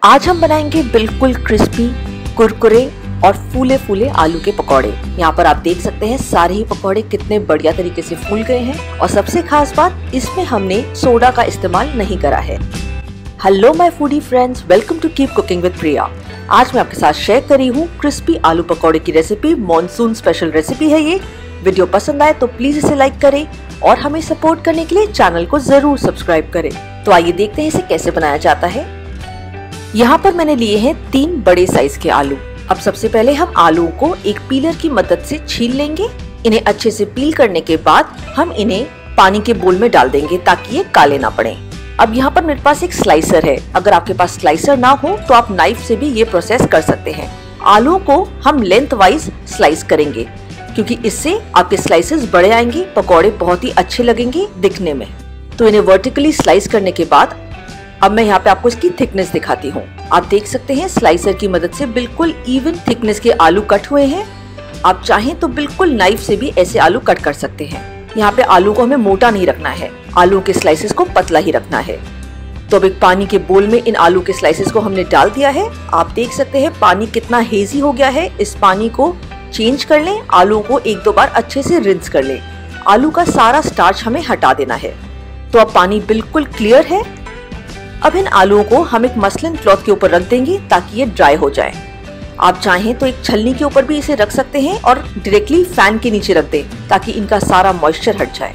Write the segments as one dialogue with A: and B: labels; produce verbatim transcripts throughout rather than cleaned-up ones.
A: आज हम बनाएंगे बिल्कुल क्रिस्पी, कुरकुरे और फूले फूले आलू के पकौड़े। यहाँ पर आप देख सकते हैं सारे ही पकौड़े कितने बढ़िया तरीके से फूल गए हैं और सबसे खास बात, इसमें हमने सोडा का इस्तेमाल नहीं करा है। Hello my foodie friends, welcome to keep cooking with Priya. आज मैं आपके साथ शेयर कर रही हूँ क्रिस्पी आलू पकौड़े की रेसिपी। मॉनसून स्पेशल रेसिपी है ये। वीडियो पसंद आए तो प्लीज इसे लाइक करें और हमें सपोर्ट करने के लिए चैनल को जरूर सब्सक्राइब करें। तो आइए देखते हैं इसे कैसे बनाया जाता है। यहाँ पर मैंने लिए हैं तीन बड़े साइज के आलू। अब सबसे पहले हम आलूओं को एक पीलर की मदद से छील लेंगे। इन्हें अच्छे से पील करने के बाद हम इन्हें पानी के बोल में डाल देंगे ताकि ये काले ना पड़े। अब यहाँ पर मेरे पास एक स्लाइसर है। अगर आपके पास स्लाइसर ना हो तो आप नाइफ से भी ये प्रोसेस कर सकते हैं। आलूओं को हम लेंथ वाइज स्लाइस करेंगे क्योंकि इससे आपके स्लाइसेस बड़े आएंगे, पकौड़े बहुत ही अच्छे लगेंगे दिखने में। तो इन्हें वर्टिकली स्लाइस करने के बाद अब मैं यहाँ पे आपको इसकी थिकनेस दिखाती हूँ। आप देख सकते हैं स्लाइसर की मदद से बिल्कुल इवन थिकनेस के आलू कट हुए हैं। आप चाहें तो बिल्कुल नाइफ से भी ऐसे आलू कट कर सकते हैं। यहाँ पे आलू को हमें मोटा नहीं रखना है, आलू के स्लाइसेस को पतला ही रखना है। तो अब एक पानी के बोल में इन आलू के स्लाइसेस को हमने डाल दिया है। आप देख सकते हैं पानी कितना हेजी हो गया है। इस पानी को चेंज कर लें, आलू को एक दो बार अच्छे से रिंस कर लें। आलू का सारा स्टार्च हमें हटा देना है। तो अब पानी बिल्कुल क्लियर है। अब इन आलूओं को हम एक मसलिन क्लॉथ के ऊपर रख देंगे ताकि ये ड्राई हो जाए। आप चाहें तो एक छलनी के ऊपर भी इसे रख सकते हैं और डायरेक्टली फैन के नीचे रख दें ताकि इनका सारा मॉइस्चर हट जाए।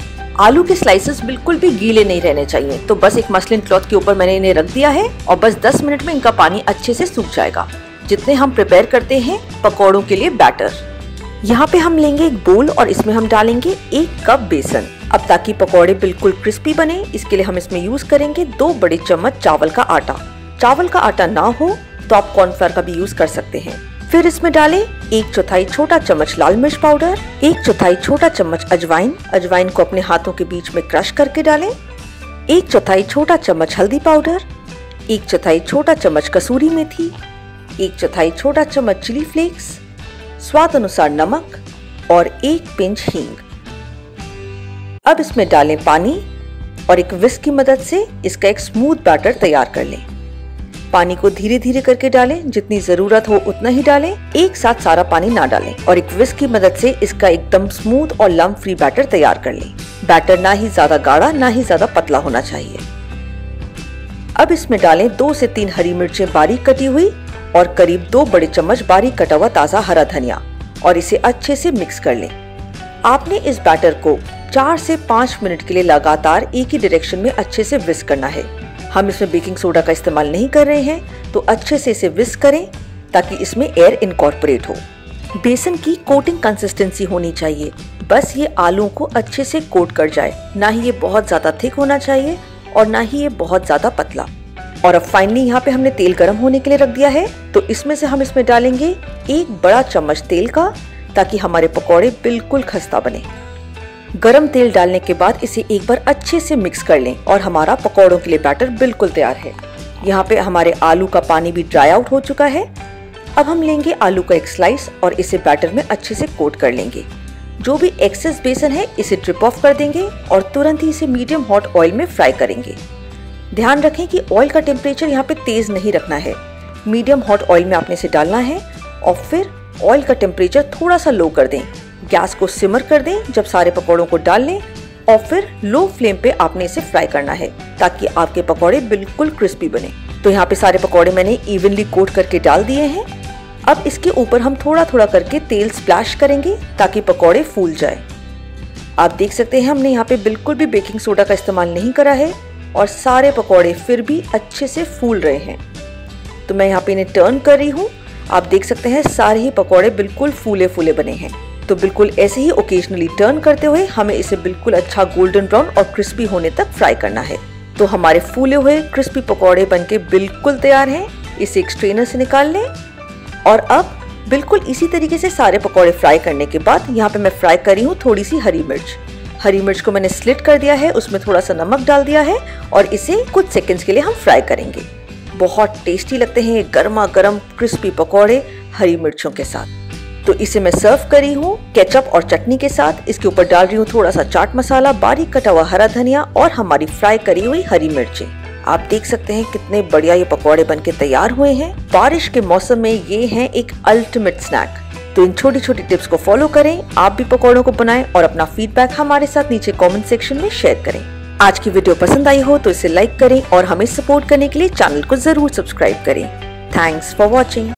A: आलू के स्लाइसेस बिल्कुल भी गीले नहीं रहने चाहिए। तो बस एक मसलिन क्लॉथ के ऊपर मैंने इन्हें रख दिया है और बस दस मिनट में इनका पानी अच्छे से सूख जाएगा। जितने हम प्रिपेयर करते हैं पकौड़ों के लिए बैटर। यहाँ पे हम लेंगे एक बोल और इसमें हम डालेंगे एक कप बेसन। अब ताकि पकौड़े बिल्कुल क्रिस्पी बने, इसके लिए हम इसमें यूज करेंगे दो बड़े चम्मच चावल का आटा। चावल का आटा ना हो तो आप कॉर्नफ्लोर का भी यूज कर सकते हैं। फिर इसमें डालें एक चौथाई छोटा चम्मच लाल मिर्च पाउडर, एक चौथाई छोटा चम्मच अजवाइन। अजवाइन को अपने हाथों के बीच में क्रश करके डालें। एक चौथाई छोटा चम्मच हल्दी पाउडर, एक चौथाई छोटा चम्मच कसूरी मेथी, एक चौथाई छोटा चम्मच चिली फ्लेक्स, स्वाद अनुसार नमक और एक पिंच हींग। अब इसमें डालें पानी और एक विस्क की मदद से इसका एक स्मूथ बैटर तैयार कर लें। पानी को धीरे धीरे करके डालें, जितनी जरूरत हो उतना ही डालें। एक साथ सारा पानी ना डालें और एक विस्क की मदद से इसका एकदम स्मूथ और लम्प फ्री बैटर तैयार कर लें। बैटर ना ही ज्यादा गाढ़ा ना ही ज्यादा पतला होना चाहिए। अब इसमें डालें दो से तीन हरी मिर्चें बारीक कटी हुई और करीब दो बड़े चम्मच बारीक कटा हुआ ताजा हरा धनिया और इसे अच्छे से मिक्स कर लें। आपने इस बैटर को चार से पाँच मिनट के लिए लगातार एक ही डायरेक्शन में अच्छे से विस्क करना है। हम इसमें बेकिंग सोडा का इस्तेमाल नहीं कर रहे हैं, तो अच्छे से इसे विस्क करें ताकि इसमें एयर इनकॉर्पोरेट हो। बेसन की कोटिंग कंसिस्टेंसी होनी चाहिए, बस ये आलू को अच्छे से कोट कर जाए। ना ही ये बहुत ज्यादा थिक होना चाहिए और ना ही ये बहुत ज्यादा पतला। और अब फाइनली यहाँ पे हमने तेल गर्म होने के लिए रख दिया है। तो इसमें से हम इसमें डालेंगे एक बड़ा चम्मच तेल का ताकि हमारे पकौड़े बिल्कुल खस्ता बने। गरम तेल डालने के बाद इसे एक बार अच्छे से मिक्स कर लें और हमारा पकौड़ों के लिए बैटर बिल्कुल तैयार है। यहाँ पे हमारे आलू का पानी भी ड्राई आउट हो चुका है। अब हम लेंगे आलू का एक स्लाइस और इसे बैटर में अच्छे से कोट कर लेंगे। जो भी एक्सेस बेसन है इसे ड्रिप ऑफ कर देंगे और तुरंत ही इसे मीडियम हॉट ऑयल में फ्राई करेंगे। ध्यान रखें कि ऑयल का टेम्परेचर यहाँ पे तेज नहीं रखना है। मीडियम हॉट ऑयल में आपने इसे डालना है और फिर ऑयल का टेम्परेचर थोड़ा सा लो कर दें। गैस को सिमर कर दें जब सारे पकौड़ों को डाल लें और फिर लो फ्लेम पे आपने इसे फ्राई करना है ताकि आपके पकौड़े बिल्कुल क्रिस्पी बने। तो यहाँ पे सारे पकौड़े मैंने इवनली कोट करके डाल दिए हैं। अब इसके ऊपर हम थोड़ा थोड़ा करके तेल स्प्लैश करेंगे ताकि पकौड़े फूल जाए। आप देख सकते हैं हमने यहाँ पे बिल्कुल भी बेकिंग सोडा का इस्तेमाल नहीं करा है और सारे पकौड़े फिर भी अच्छे से फूल रहे हैं। तो मैं यहाँ पे इन्हें टर्न कर रही हूँ। आप देख सकते हैं सारे ही पकौड़े बिल्कुल फूले फूले बने हैं। तो बिल्कुल ऐसे ही ओकेजनली टर्न करते हुए हमें इसे बिल्कुल अच्छा गोल्डन ब्राउन और क्रिस्पी होने तक फ्राई करना है। तो हमारे फूले हुए क्रिस्पी पकौड़े बनके बिल्कुल तैयार हैं। इसे एक स्ट्रेनर से निकाल लें और अब बिल्कुल इसी तरीके से सारे पकौड़े फ्राई करने के बाद यहाँ पे मैं फ्राई कर रही हूँ थोड़ी सी हरी मिर्च। हरी मिर्च को मैंने स्लिट कर दिया है, उसमें थोड़ा सा नमक डाल दिया है और इसे कुछ सेकंड्स के लिए हम फ्राई करेंगे। बहुत टेस्टी लगते हैं ये गर्मा गर्म क्रिस्पी पकौड़े हरी मिर्चों के साथ। तो इसे मैं सर्व कर रही हूँ केचप और चटनी के साथ। इसके ऊपर डाल रही हूँ थोड़ा सा चाट मसाला, बारीक कटा हुआ हरा धनिया और हमारी फ्राई करी हुई हरी मिर्चें। आप देख सकते हैं कितने बढ़िया ये पकौड़े बनके तैयार हुए हैं। बारिश के मौसम में ये हैं एक अल्टीमेट स्नैक। तो इन छोटी छोटी टिप्स को फॉलो करें, आप भी पकौड़ों को बनाएं और अपना फीडबैक हमारे साथ नीचे कमेंट सेक्शन में शेयर करें। आज की वीडियो पसंद आई हो तो इसे लाइक करें और हमें सपोर्ट करने के लिए चैनल को जरूर सब्सक्राइब करें। Thanks for watching.